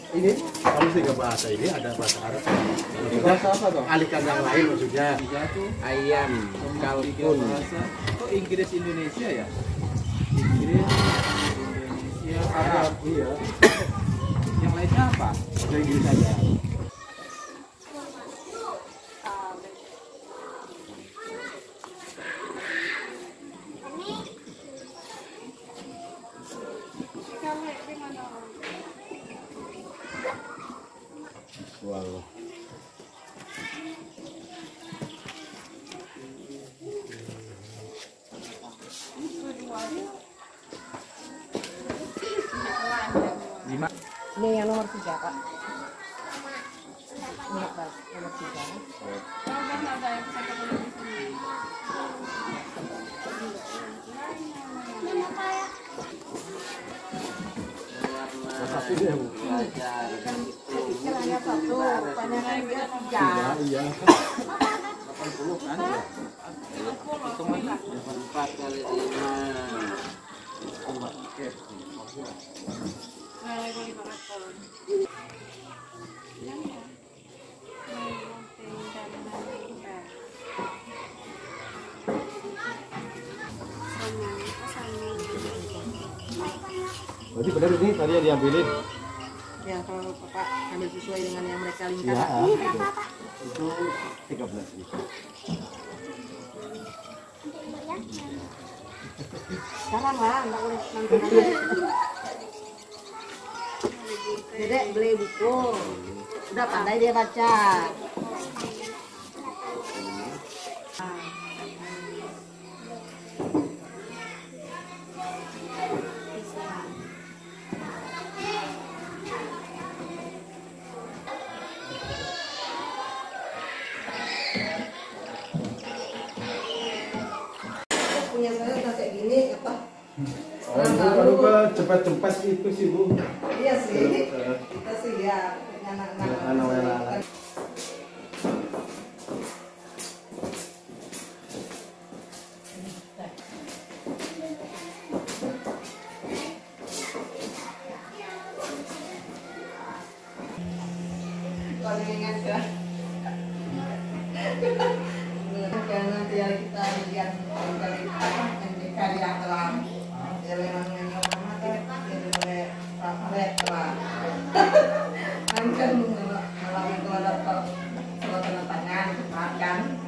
Ini kalau tiga bahasa ini ada bahasa Arab. Bahasa apa dong? Alihkan yang lain maksudnya. Tiga tuh Ayam, kalkun. bahasa. Oh, Inggris Indonesia ya? Inggris Indonesia Arab. Iya. Yang lainnya apa? Bahasa Inggris saja. Wow. Lima. Ini yang nomor 3, Pak. Enggak, Pak. Nomor 3. Satu dia, Bu. Pikir hanya 1, panjangnya dia 3. Iya. 80 kan? Hitung lagi. 4 kali 5. Oke. Berarti benar ini tadi yang diambilin. Ya, kalau Bapak ambil sesuai dengan yang mereka Iya. lingkar. Itu 13 gitu. Sekarang lah, enggak boleh nanti. Dedek beli buku. Udah pandai dia baca. Punya saya udah kayak gini apa? Kalau cepat-cepat itu sih, Bu. Iya sih. Kita sih ya anak-anak. Kalau ingat ya. Jangan nanti ya kita lihat dari karya kelam. Ya memang yang mati oleh Rafael kelam. Kan melalui keluarga selatan tangan, makan.